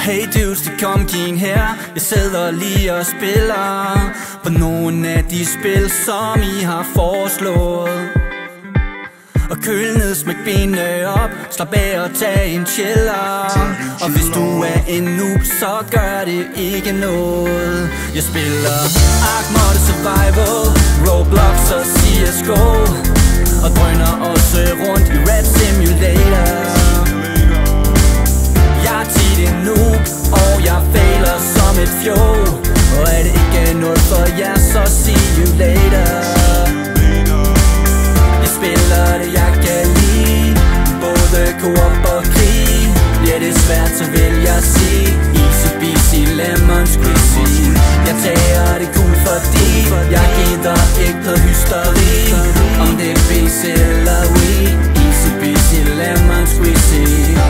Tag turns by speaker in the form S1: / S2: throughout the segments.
S1: Hey dudes, det kom Keen her. Jeg sidder lige og spiller på nogle af de spil, som I har foreslået. Og køl ned, smæk benene op, slap af og tag en chiller. Og hvis du er en noob, så gør det ikke noget. Jeg spiller Ark Mode Survival, Roblox og CSGO, og drøner også rundt i Red Simulator. Jeg er tit en noob, og jeg fejler som et fjol. Og er det ikke noget for jer, så see you later. Jeg spiller det, jeg kan lide, både co-op og krig. Bliver det svært, så vil jeg sige easy peasy lemon squeezy. Jeg tager det cool, fordi jeg gider ikke noget hysteri. Om det er BC eller Wii, easy peasy lemon squeezy.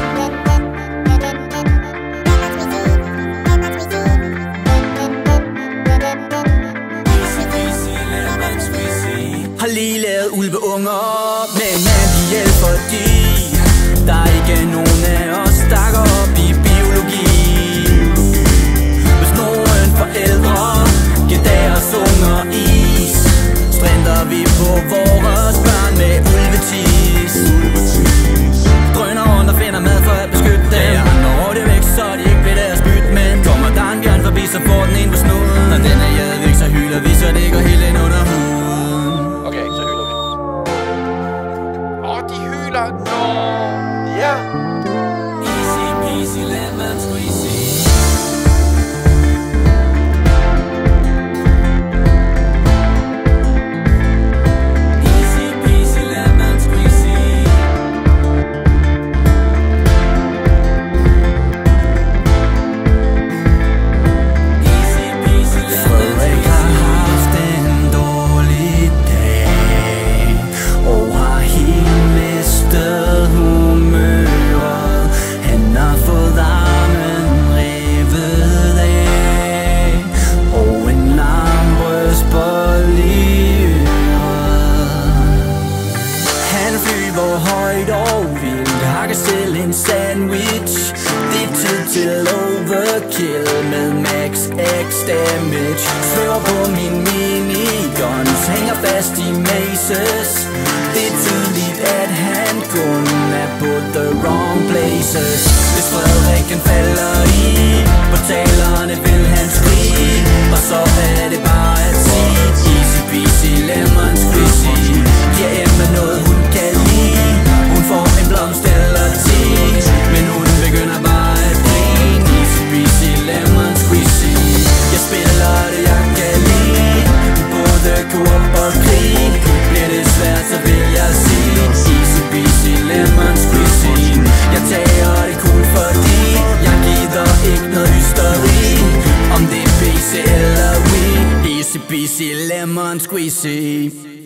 S1: Har lige lavet ulveunger, men man ihjel, fordi der er ikke nogen af os, der går op i biologi. Hvis nogen forældre giver deres unger is, strænder vi på vores børn med ulvetis. Drøner rundt og finder mad for at beskytte dem. Når det væk, så de ikke ved deres byt. Men kommer der en bjørn forbi, så får den en på snuden. Når den er jaget væk, så hylder vi, så det går helt ind under huden.
S2: Okay, så hylder vi. De hyler. Ja.
S1: Easy peasy lemon squeezy. Easy peasy lemon squeezy. Easy peasy lemon squeezy. Frederik har haft en dårlig dag og har helt mistet humøret. Han har fået armen revet af og en larmbrystbold i øret. Han flyver højt og vildt, hakker selv en sandwich. Det er tid til overkill med max X damage. Svæver på min miniguns, hænger fast i mazes. Det er tydeligt, at han kun er på the wrong places. Hvis Frederikken falder i portalerne, vil han skrige, og så er det bare at sige easy peasy lemon squeezy. Giver Emma noget hun kan lide, hun får en blomst eller 10, men hun begynder bare at grine. Easy peasy lemon squeezy. Jeg spiller det, jeg kan lide, både co-op og krig. Bliver det svært, så vil jeg sige easy peasy lemon squeezy. Jeg tager det cool, fordi jeg gider ikke noget hysteri. Om det er PC eller Wii, easy peasy lemon squeezy.